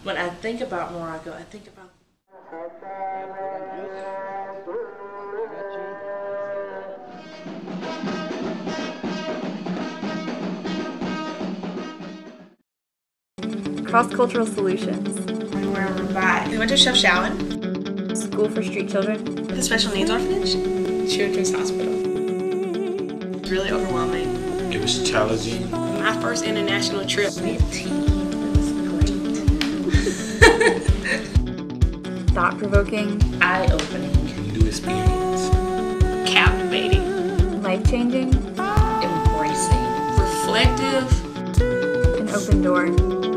When I think about Morocco, I think about Cross-cultural solutions. Where we're by. We went to Chef Shawan. School for street children. The special needs orphanage. Children's hospital. It was really overwhelming. It was challenging. My first international trip. Thought-provoking. Eye-opening. New experience. Captivating. Life-changing. Embracing. Reflective. An open door.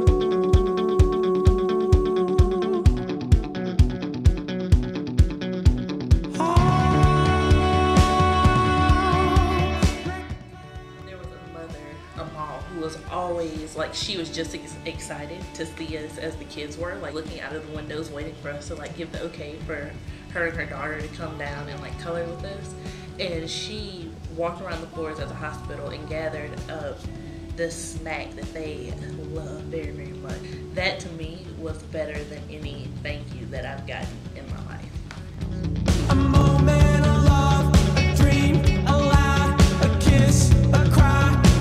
Who was always like, she was just excited to see us as the kids were, like looking out of the windows waiting for us to like give the okay for her and her daughter to come down and like color with us. And she walked around the floors at the hospital and gathered up the snack that they love very, very much. That to me was better than any thank you that I've gotten in my life. A moment of love, a dream, a laugh, a kiss, a cry.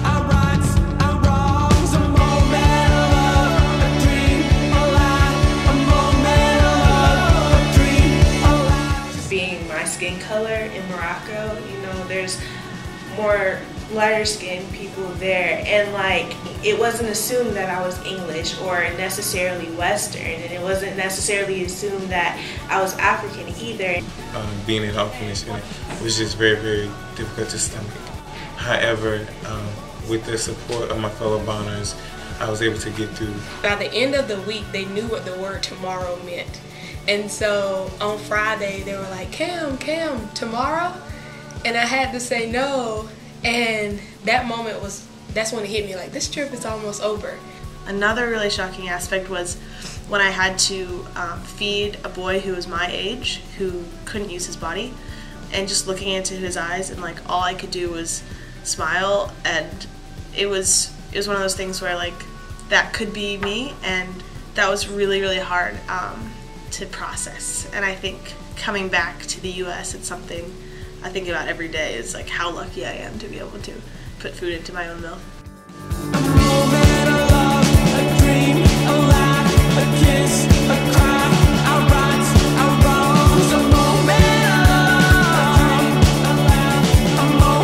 Skin color in Morocco, you know, there's more lighter skinned people there, and like it wasn't assumed that I was English or necessarily Western, and it wasn't necessarily assumed that I was African either. Being in orphanage was just very, very difficult to stomach. However, with the support of my fellow bonders, I was able to get through. By the end of the week, they knew what the word tomorrow meant. And so on Friday, they were like, Cam, tomorrow? And I had to say no. And that moment that's when it hit me, like, this trip is almost over. Another really shocking aspect was when I had to feed a boy who was my age, who couldn't use his body, and just looking into his eyes, and like all I could do was smile. And it was one of those things where like that could be me, and that was really, really hard to process. And I think coming back to the US, it's something I think about every day, is like how lucky I am to be able to put food into my own mouth. A moment of love, a dream, a laugh, a kiss, a cry, our rights, our wrongs. A moment of love, a laugh,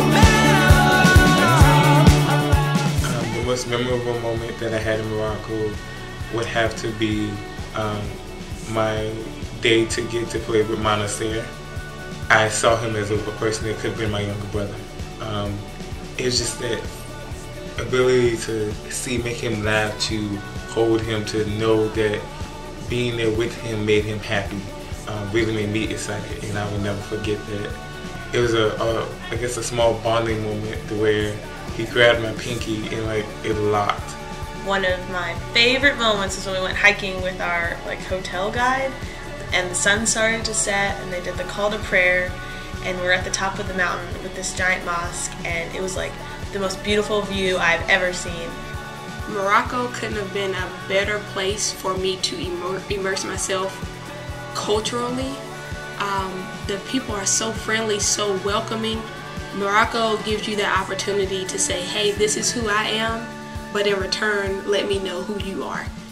a moment of love. The most memorable moment that I had in Morocco would have to be my day to get to play with Monaster. I saw him as a person that could have been my younger brother. It was just that ability to make him laugh, to hold him, to know that being there with him made him happy, really made me excited, and I will never forget that. It was I guess a small bonding moment where he grabbed my pinky and like it locked. One of my favorite moments is when we went hiking with our like hotel guide, and the sun started to set, and they did the call to prayer, and we were at the top of the mountain with this giant mosque, and it was like the most beautiful view I've ever seen. Morocco couldn't have been a better place for me to immerse myself culturally. The people are so friendly, so welcoming. Morocco gives you the opportunity to say, hey, this is who I am, but in return, let me know who you are.